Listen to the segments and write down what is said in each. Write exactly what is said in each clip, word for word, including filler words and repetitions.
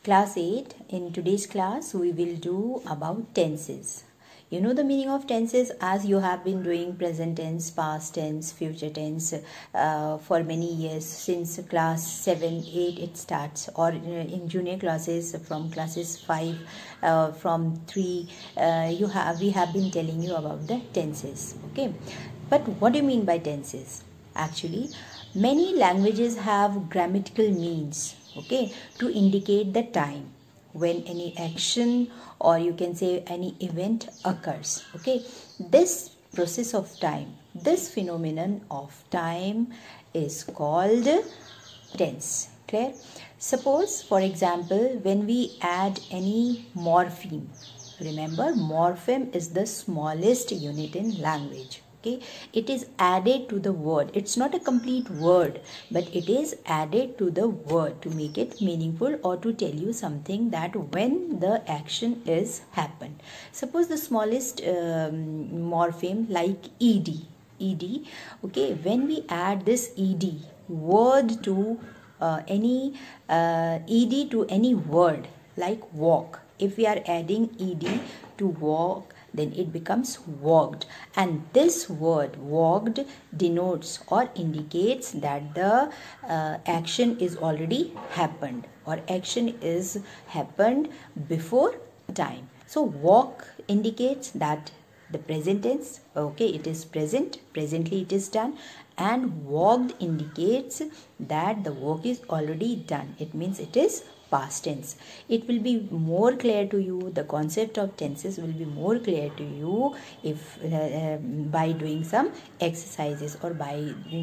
Class eight, in today's class we will do about tenses. You know the meaning of tenses as you have been doing present tense, past tense, future tense uh, for many years since class seven, eight it starts, or in junior classes from classes five, uh, from three uh, you have we have been telling you about the tenses. Okay, but what do you mean by tenses? Actually, many languages have grammatical means, okay, to indicate the time when any action or you can say any event occurs. Okay, this process of time, this phenomenon of time is called tense. Clear? Suppose, for example, when we add any morpheme, remember morpheme is the smallest unit in language. Okay, it is added to the word. It's not a complete word, but it is added to the word to make it meaningful or to tell you something that when the action is happened. Suppose the smallest um, morpheme like ed, ed. Okay, when we add this ed word to uh, any uh, ed to any word like walk, if we are adding ed to walk, then it becomes walked, and this word walked denotes or indicates that the uh, action is already happened or action is happened before time. So walk indicates that the present tense, okay, it is present, presently it is done, and walked indicates that the work is already done. It means it is past tense. It will be more clear to you, the concept of tenses will be more clear to you if uh, uh, by doing some exercises or by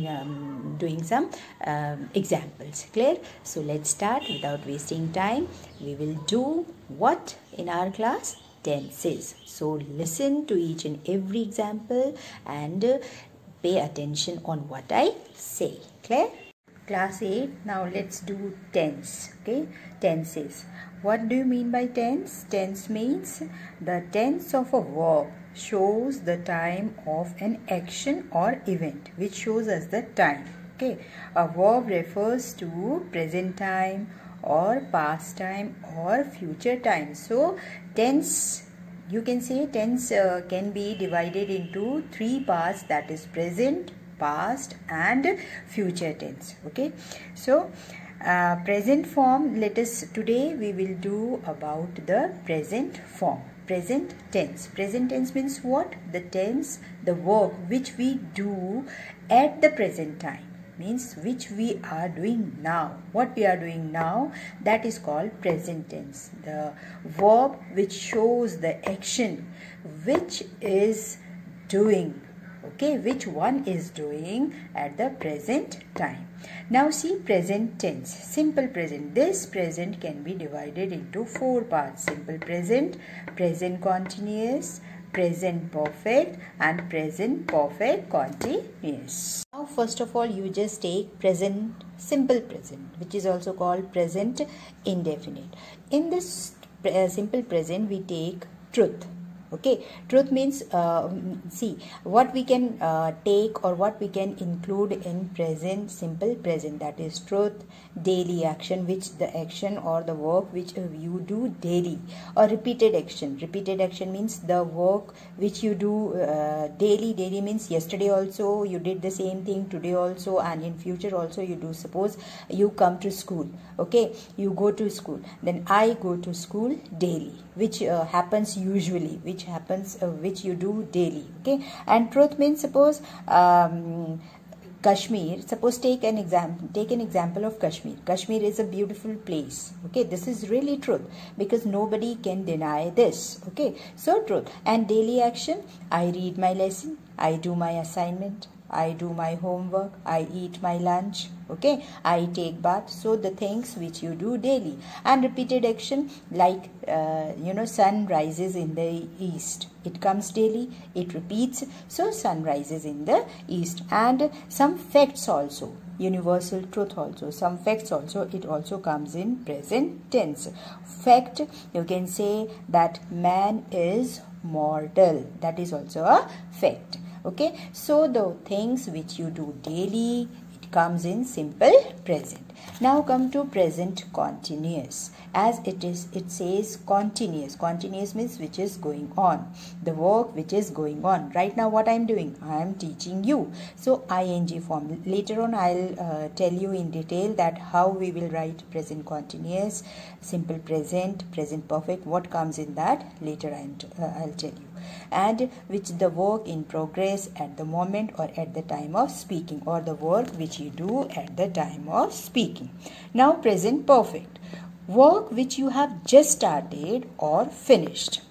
um, doing some um, examples. Clear? So let's start without wasting time. We will do what in our class? Tenses. So listen to each and every example and uh, pay attention on what I say. Clear? Class eight, now let's do tense. Okay, tenses. What do you mean by tense? Tense means the tense of a verb shows the time of an action or event, which shows us the time. Okay, a verb refers to present time or past time or future time. So tense, you can say tense uh, can be divided into three parts, that is present, past and future tense. Okay, so uh, present form, let us today we will do about the present form. Present tense. Present tense means what? The tense, the work which we do at the present time, means which we are doing now. What we are doing now, that is called present tense. The verb which shows the action which is doing, okay, which one is doing at the present time. Now see present tense, simple present. This present can be divided into four parts: simple present, present continuous, present perfect and present perfect continuous. Now first of all you just take present simple present, which is also called present indefinite. In this uh, simple present we take truth. Okay, truth means uh, see what we can uh, take or what we can include in present simple present, that is truth, daily action, which the action or the work which you do daily, or repeated action. Repeated action means the work which you do uh, daily. Daily means yesterday also you did the same thing, today also, and in future also you do. Suppose you come to school, okay, you go to school, then I go to school daily, which uh, happens usually, which happens uh, which you do daily. Okay, and truth means suppose um, Kashmir, suppose take an example, take an example of Kashmir. Kashmir is a beautiful place. Okay, this is really truth because nobody can deny this. Okay, so truth. And daily action, I read my lesson, I do my assignment, I do my homework, I eat my lunch, okay, I take bath. So the things which you do daily. And repeated action like uh, you know, sun rises in the east, it comes daily, it repeats, so sun rises in the east. And some facts also, universal truth also, some facts also, it also comes in present tense. Fact, you can say that man is mortal, that is also a fact. Okay, so the things which you do daily, it comes in simple present. Now come to present continuous. As it is, it says continuous. Continuous means which is going on. The work which is going on. Right now what I am doing? I am teaching you. So ing form. Later on I'll uh, tell you in detail that how we will write present continuous, simple present, present perfect. What comes in that? Later I uh, I'll tell you. And which the work in progress at the moment or at the time of speaking, or the work which you do at the time of speaking. Now present perfect, work which you have just started or finished,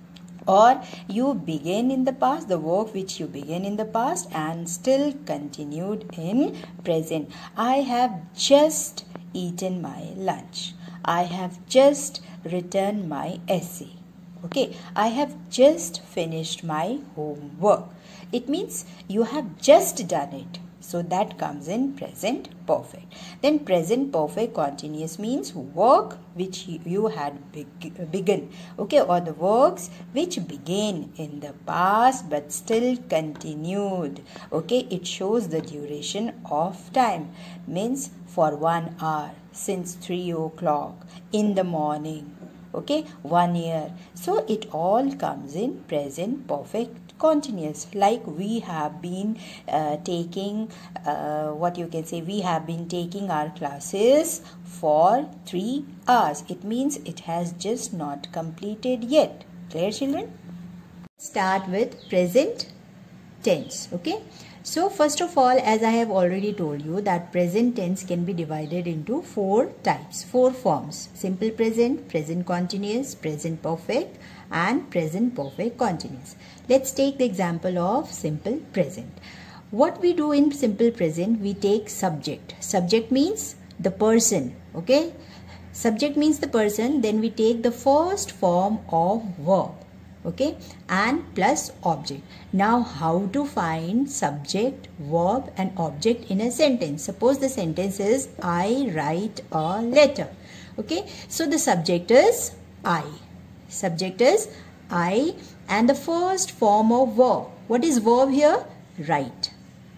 or you began in the past, the work which you began in the past and still continued in present. I have just eaten my lunch. I have just written my essay. Okay, I have just finished my homework. It means you have just done it. So that comes in present perfect. Then present perfect continuous means work which you had beg begun. Okay, or the works which began in the past but still continued. Okay, it shows the duration of time. Means for one hour, since three o'clock in the morning. Okay, one year. So it all comes in present perfect continuous. Like we have been uh, taking uh, what you can say, we have been taking our classes for three hours. It means it has just not completed yet. Clear, children? Start with present tense. Okay, so first of all, as I have already told you, that present tense can be divided into four types, four forms: simple present, present continuous, present perfect and present perfect continuous. Let's take the example of simple present. What we do in simple present, we take subject. Subject means the person. Okay, subject means the person. Then we take the first form of verb. Okay, and plus object. Now how to find subject, verb and object in a sentence? Suppose the sentence is I write a letter. Okay, so the subject is I. Subject is I and the first form of verb. What is verb here? Write.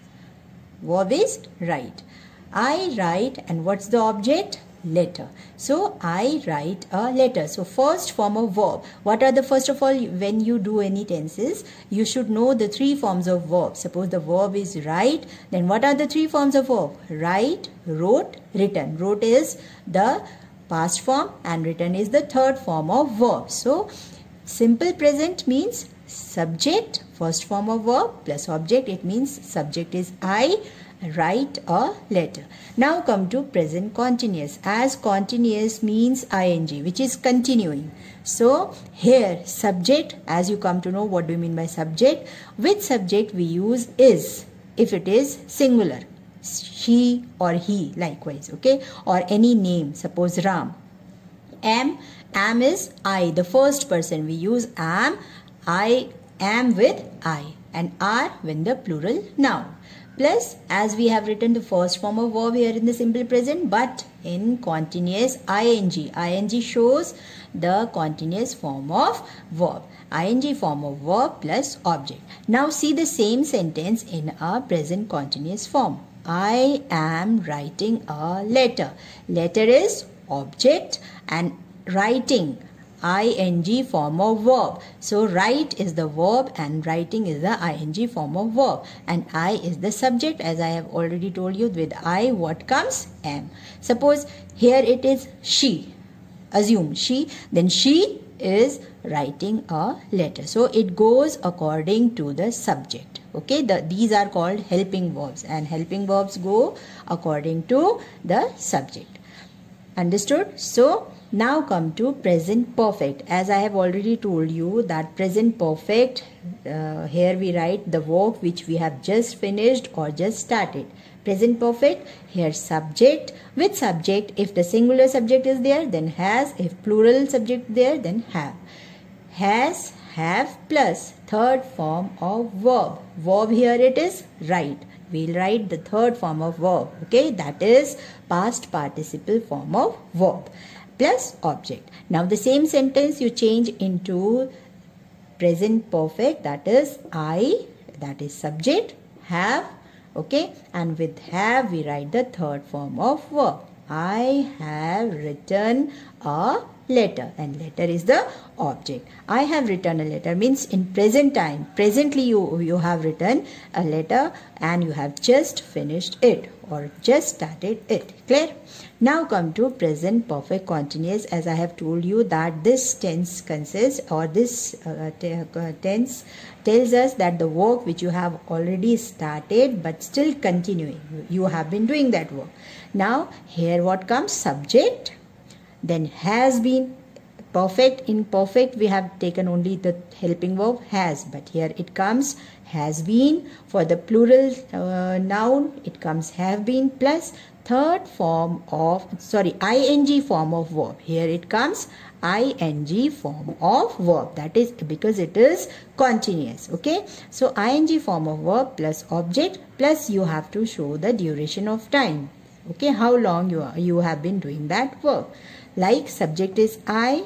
Verb is write. I write, and what's the object? Letter. So I write a letter. So first form of verb. What are the, first of all, when you do any tenses, you should know the three forms of verb. Suppose the verb is write, then what are the three forms of verb? Write, wrote, written. Wrote is the past form and written is the third form of verb. So simple present means subject, first form of verb plus object. It means subject is I, write a letter. Now come to present continuous. As continuous means ing, which is continuing. So here subject, as you come to know what do you mean by subject, with subject we use is if it is singular, she or he likewise. Okay, or any name, suppose Ram. Am, am is I, the first person, we use am. I am with I, and are when the plural noun. Plus, as we have written the first form of verb here in the simple present, but in continuous ing. Ing shows the continuous form of verb. Ing form of verb plus object. Now see the same sentence in a present continuous form. I am writing a letter. Letter is object and writing, ing form of verb. So write is the verb and writing is the ing form of verb, and I is the subject. As I have already told you, with I what comes? Am. Suppose here it is she. Assume she, then she is writing a letter. So it goes according to the subject. Okay, the, these are called helping verbs, and helping verbs go according to the subject. Understood? So now come to present perfect. As I have already told you that present perfect, uh, here we write the work which we have just finished or just started. Present perfect, here subject, with subject, if the singular subject is there then has, if plural subject there then have. Has, have plus third form of verb. Verb here it is write. We'll write the third form of verb. Okay, that is past participle form of verb plus object. Now the same sentence you change into present perfect, that is I, that is subject, have, okay, and with have we write the third form of verb. I have written a letter, and letter is the object. I have written a letter means in present time, presently you you have written a letter and you have just finished it or just started it. Clear? Now come to present perfect continuous. As I have told you that this tense consists, or this uh, tense tells us that the work which you have already started but still continuing, you have been doing that work. Now here what comes? Subject, then has been. Perfect, in perfect we have taken only the helping verb has, but here it comes has been. For the plural uh, noun it comes have been plus third form of, sorry, ing form of verb. Here it comes ing form of verb, that is because it is continuous. Okay, so ing form of verb plus object plus you have to show the duration of time. Okay, how long you are, you have been doing that work. Like subject is I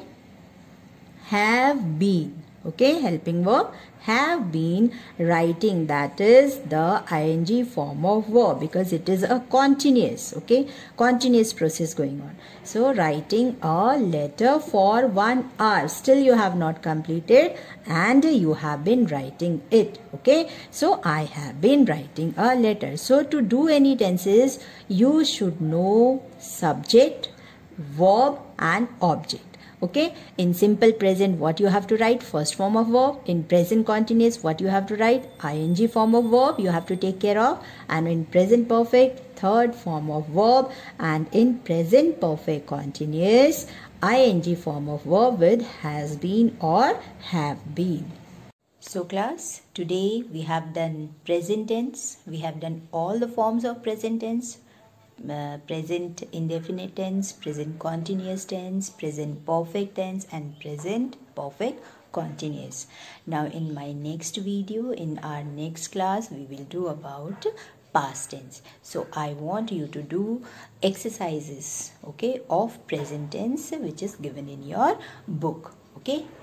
have been, okay, helping verb have been writing, that is the ing form of verb because it is a continuous, okay, continuous process going on. So writing a letter for one hour, still you have not completed and you have been writing it. Okay, so I have been writing a letter. So to do any tenses you should know subject, verb and object. Okay, in simple present what you have to write? First form of verb. In present continuous what you have to write? Ing form of verb you have to take care of. And in present perfect, third form of verb. And in present perfect continuous, ing form of verb with has been or have been. So class, today we have done present tense. We have done all the forms of present tense. Uh, present indefinite tense, present continuous tense, present perfect tense and present perfect continuous. Now in my next video, in our next class, we will do about past tense. So I want you to do exercises, okay, of present tense which is given in your book. Okay,